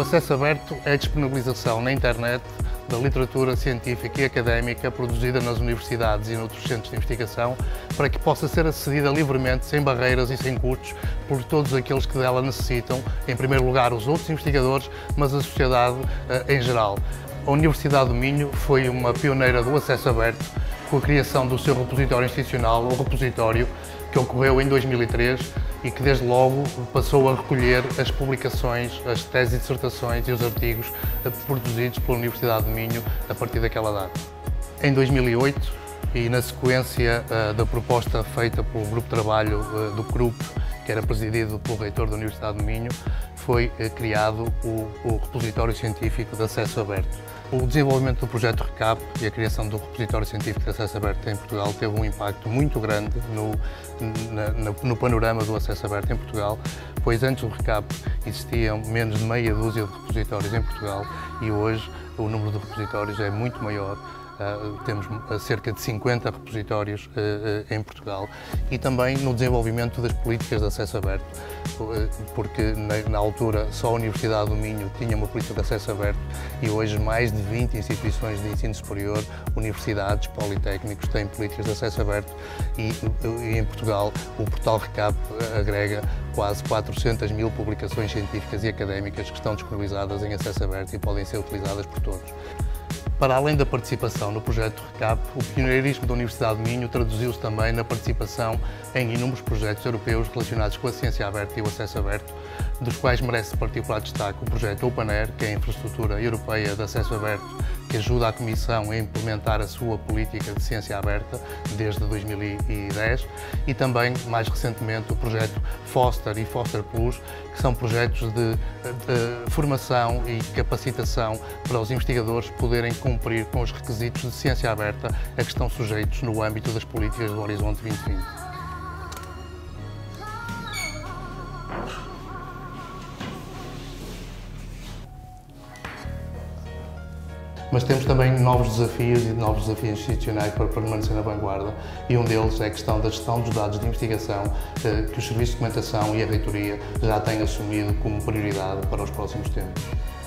acesso aberto é a disponibilização na internet da literatura científica e académica produzida nas universidades e noutros centros de investigação para que possa ser acedida livremente, sem barreiras e sem custos, por todos aqueles que dela necessitam, em primeiro lugar os outros investigadores, mas a sociedade em geral. A Universidade do Minho foi uma pioneira do acesso aberto com a criação do seu repositório institucional, o repositório, que ocorreu em 2003 e que desde logo passou a recolher as publicações, as teses e dissertações e os artigos produzidos pela Universidade do Minho a partir daquela data. Em 2008, e na sequência da proposta feita pelo grupo de trabalho do CRUP, que era presidido pelo reitor da Universidade do Minho, foi criado o Repositório Científico de Acesso Aberto. O desenvolvimento do projeto RECAP e a criação do Repositório Científico de Acesso Aberto em Portugal teve um impacto muito grande no panorama do acesso aberto em Portugal, pois antes do RECAP existiam menos de meia dúzia de repositórios em Portugal e hoje o número de repositórios é muito maior. Temos cerca de 50 repositórios em Portugal e também no desenvolvimento das políticas de acesso aberto, porque na altura só a Universidade do Minho tinha uma política de acesso aberto e hoje mais de 20 instituições de ensino superior, universidades, politécnicos têm políticas de acesso aberto e em Portugal o portal RECAP agrega quase 400 mil publicações científicas e académicas que estão disponibilizadas em acesso aberto e podem ser utilizadas por todos. Para além da participação no projeto RECAP, o pioneirismo da Universidade de Minho traduziu-se também na participação em inúmeros projetos europeus relacionados com a ciência aberta e o acesso aberto, dos quais merece particular destaque o projeto OpenAIRE, que é a infraestrutura europeia de acesso aberto, que ajuda a Comissão a implementar a sua política de ciência aberta desde 2010, e também, mais recentemente, o projeto FOSTER e FOSTER Plus, que são projetos de formação e capacitação para os investigadores poderem cumprir com os requisitos de ciência aberta a que estão sujeitos no âmbito das políticas do Horizonte 2020. Mas temos também novos desafios e novos desafios institucionais para permanecer na vanguarda e um deles é a questão da gestão dos dados de investigação que os serviços de documentação e a reitoria já têm assumido como prioridade para os próximos tempos.